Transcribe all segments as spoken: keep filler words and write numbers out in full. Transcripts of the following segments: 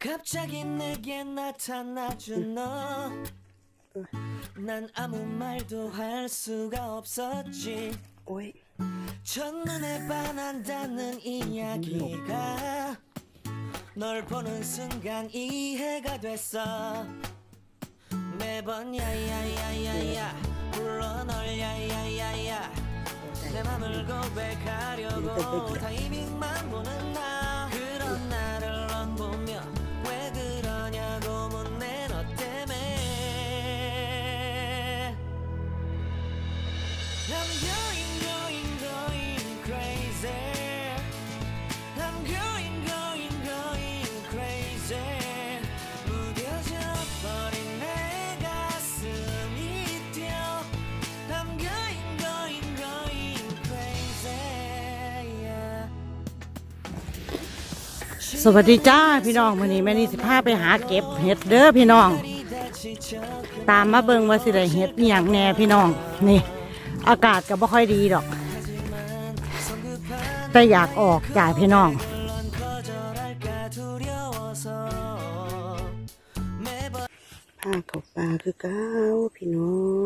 갑자기 내게 나타나준 너 난 아무 말도 할 수가 없었지 첫눈에 반한다는 이야기가 널 보는 순간 이해가 됐어 매번 야야야야야 불러 널 야야야야 내 맘을 고백하려고 타이밍만 보는 나 그런 나를 넌 보며 왜 그러냐고 묻네 너 때문에 I'm going going going crazy I'm going going going crazy 무뎌져 버린 내 가슴이 뛰어 I'm going going going crazy yeah. สวัสดีจ้าพี่น้องวันนี้แม่นี่สิพาไปหาเก็บเห็ดเด้อพี่น้องตามมาเบิ่งว่าสิได้เห็ดอหย่างแน่พี่น้องนี่อากาศก็บ่ค่อยดีดอกแต่อยากออกจ่ายพี่น้องผ้าเขาปลาคือเก้าพี่น้อง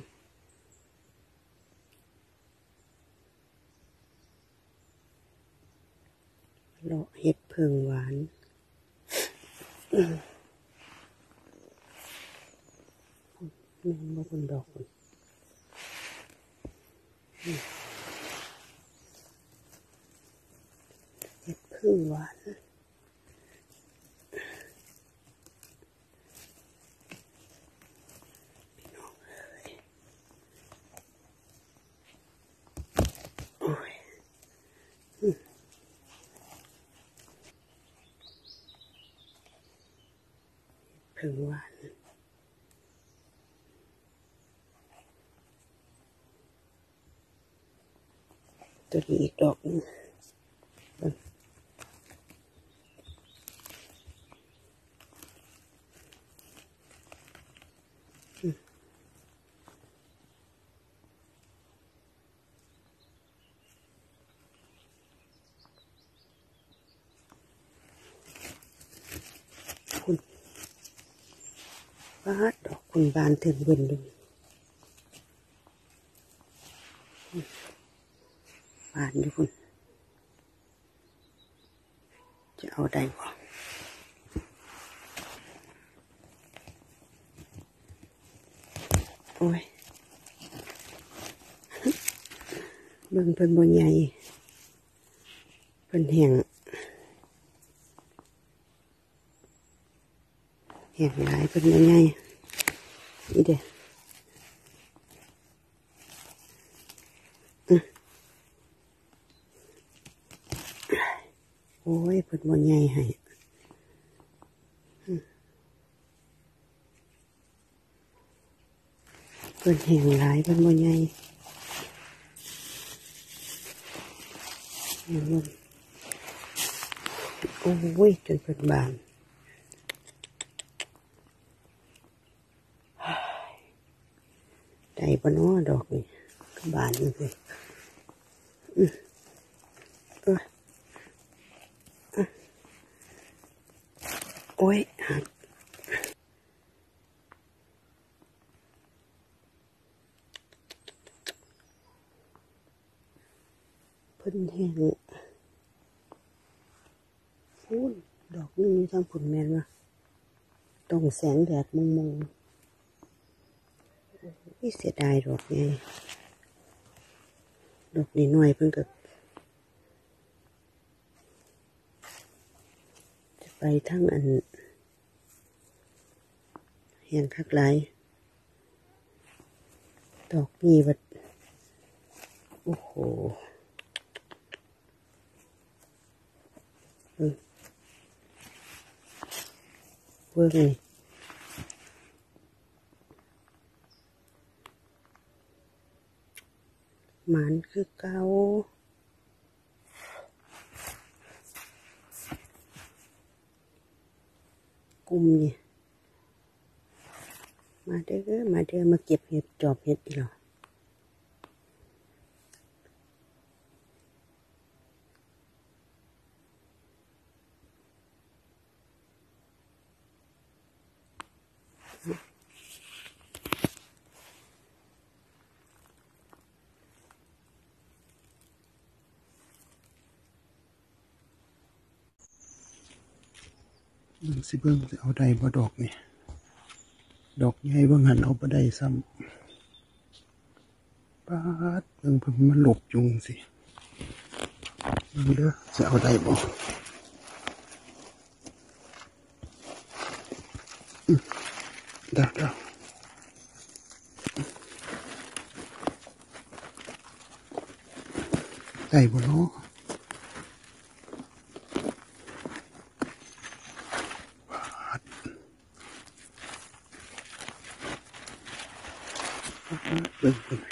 เลาะเห็ดเพิงหวานมันบ่เป็นดอกเห็ดเพิงหวานพี่น้องเอ้ยโอ้ยเพิงหวานตัวนี้อีกดอกนึงคุณบาดดอกคุณบานถึงเบิ่นดูบานอยู่คุณจะเอาได้บ่โอ้ยเบิ่งเพิ่นบ่ใหญ่เพิ่นแห้งแห้งหลายเพิ่นบ่ใหญ่นี่เด้โอ้ยเพิ่นบ่ใหญ่ให้เพิ่นแห้งหลายเพิ่นบ่ใหญ่โอ้ยจนเพิ่นบานได้บ่น้อดอกนี่ก็บานอยู่เลยเออโอ้ยหักเพิ่นแห้งพูนดอกนึงอยู่ทางผลแม่นว่ะต้องแสงแดดมงๆนี่เสียดายดอกไงดอกนี้หน่อยเพิ่นก็จะไปทั้งอันแห้งคักหลายดอกนี้วัดโอ้โหเบิ่งนี่หมันคือเก่ากุมเนี่ยมาเด้อมาเด้อมาเก็บเห็ดจอบเห็ดอีหรอมันสิเบิ่งสิเอาได้บ่ดอกนี่ดอกใหญ่เบิ่งหันเอาบ่ได้ซ้ำปาดเบิ่งเพิ่นมันหลบยุงสิเบิ่งเด้อสิเอาได้บ่เด้อเด้อได้บ่เนาะเบิ่งเบิ่ง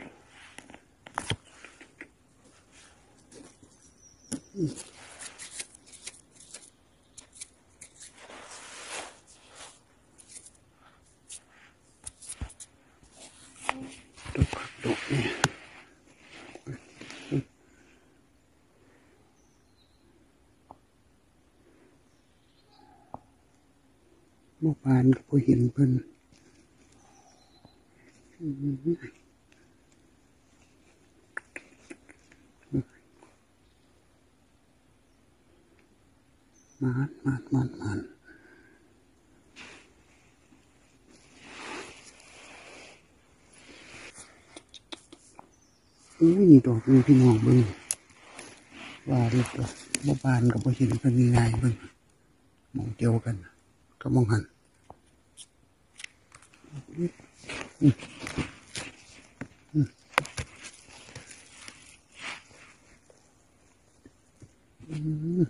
ดอกผักดอกนี่เมื่อวานก็พอเห็นเพิ่นมันมันมันมันอุ้ยดอกนี้พี่น้องเบิ่งว่าเรียบร้อยบ่บานกับบ่เห็นเพิ่นง่ายๆเบิ่งมองเดียวกันก็มองหันอืมอืมอืม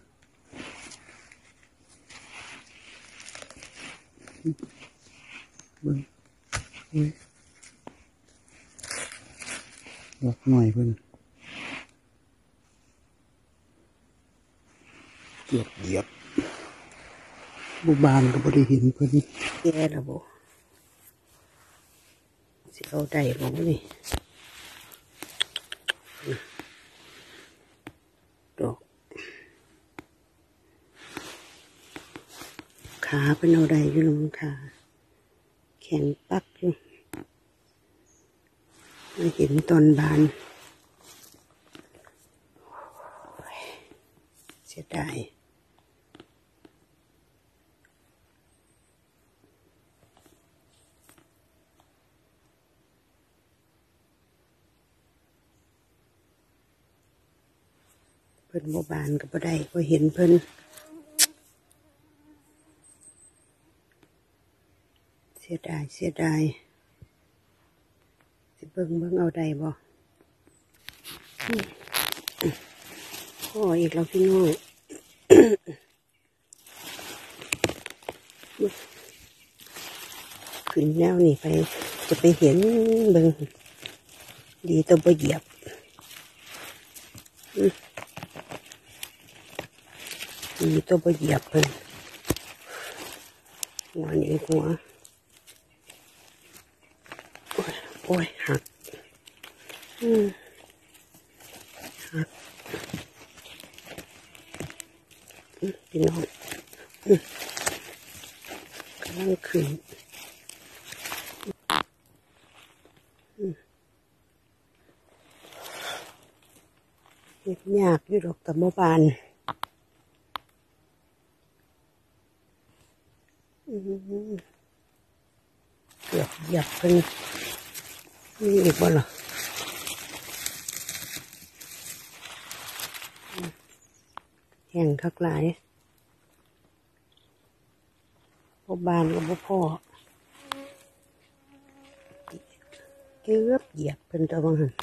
เบิ่งอุ้ยดอกหน่อยเพิ่นเกือบเหยียบบุบานก็บ่ได้เห็นเพิ่นแย่แล้วบ่สิเอาได้บ่นี่ดอกขาเป็นเอาได้อยู่ลงขาแข็งปักอยู่ไม่เห็นตอนบานเสียดายเพิ่นบ่บานก็บ่ได้ก็เห็นเพิ่นเสียดายเสียดายสิเบิ่งเบิ่งเอาได้บ่โอ้อีกแล้วพี่น้องขึ้นแนวนี่ไปจะไปเห็นเบิ่งดีตัวบ่เหยียบดีตัวบ่เหยียบเพิ่นหัวนี่หัวโอ้ยหักอืมหักพี่น้องกำลังขึ้นเฮ็ดยากอยู่ดอกตะโมบานเกือบเหยียบเพิ่นนี่อีกบ่ล่ะแห้งคักหลายบ่บานก็บ่พอเกือบเหยียบเพิ่นตัวบังหั่น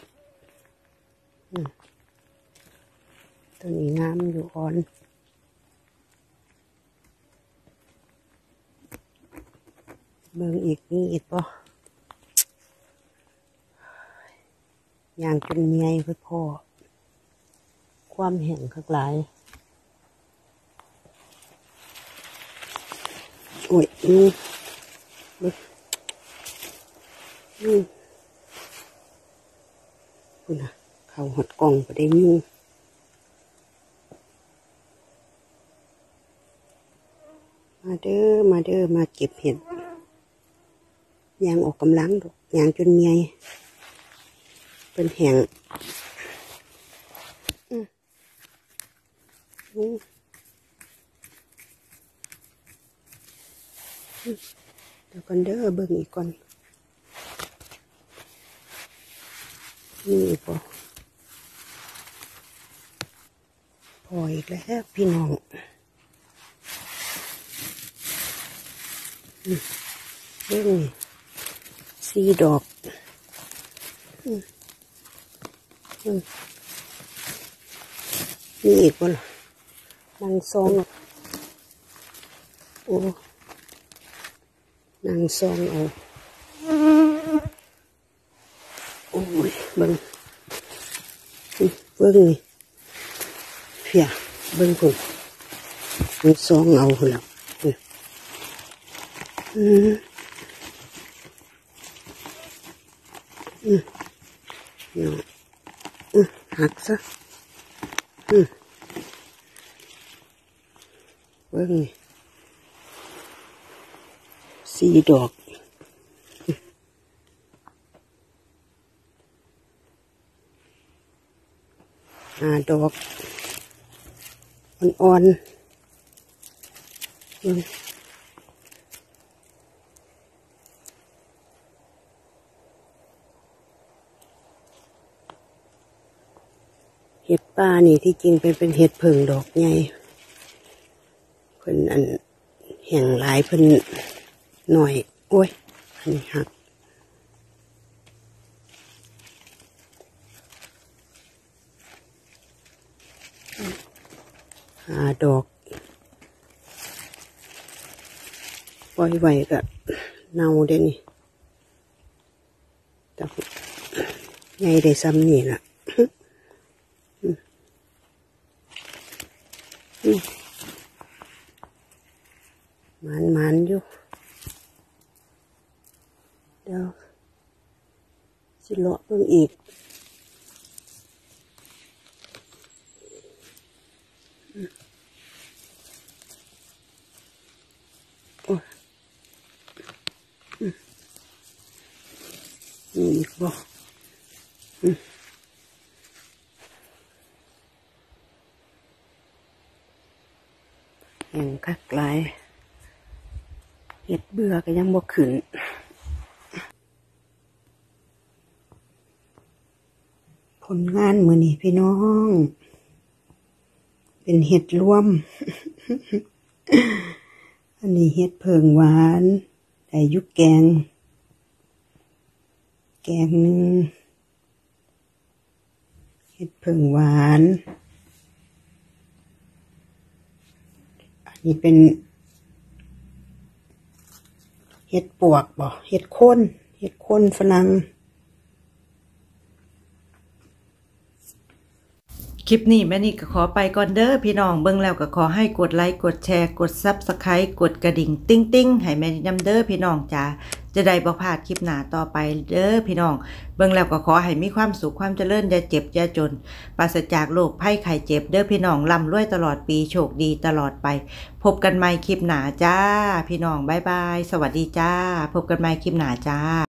ตัวนี้งามอยู่อ่อนเบิ่งอีกนี่อีกป่ะอย่างจนเมียคือพ่อความแห้งคักหลายโอ้ยนี่นี่นี่คุณน่ะเขาหดกล่องไปได้ยุ่งมาเด้อมาเด้อมาเก็บเห็ดยางออกกำลังดอกยางจนเมียเป็นแห้งอืมอืมเดี๋ยวก่อนเด้อเบิ่งอีกก่อนนี่พอพออีกแล้วพี่น้องเบิ่งนี่สี่ดอกอืมอืมนี่อีกบ่ล่ะนางซองโอ้นางซองเอาโอ้ยเบิ่งเบิ่งนี่เพียเบิ่งพุ่นนางซองเอาพุ่นแล้วอืมอืมเนาะอืมหักซะอืมเบิ่งนี่สี่ดอกห้าดอกอ่อนๆเบิ่งเห็ดป่านี่ที่จริงเป็นเป็นเห็ดเผิงดอกใหญ่เพิ่นอันแห่งหลายเพิ่นหน่อยโอ้ยอันนี้หักหาดอกปล่อยไว้ก็เน่าเด้นี่แต่ใหญ่ได้ซ้ำนี่ล่ะมันมันอยู่เดี๋ยวสิเลาะเพิ่งอีกโอ้มีอีกบ่แห่งคักหลายเห็ดเบื่อก็ยังบ่ขึ้นผลงานมื้อนี้พี่น้องเป็นเห็ดรวม อันนี้เห็ดเผิงหวานได้ยุกแกงแกงหนึ่งเห็ดเผิงหวานอันนี้เป็นเห็ดปวกบ่เห็ดโคนเห็ดโคนฝรั่งคลิปนี้แม่นี่ก็ขอไปก่อนเด้อพี่น้องเบิ่งแล้วก็ขอให้กดไลค์กดแชร์กด ซับสไครบ์ กดกระดิ่งติ้งติ้งให้แม่นี่นำเด้อพี่น้องจ้าจะได้บ่พลาดคลิปหน้าต่อไปเด้อพี่น้องเบิ่งแล้วก็ขอให้มีความสุขความเจริญอย่าเจ็บอย่าจนปราศจากโรคภัยไข้เจ็บเด้อพี่น้องร่ำรวยตลอดปีโชคดีตลอดไปพบกันใหม่คลิปหน้าจ้าพี่น้องบ๊ายบายสวัสดีจ้าพบกันใหม่คลิปหน้าจ้า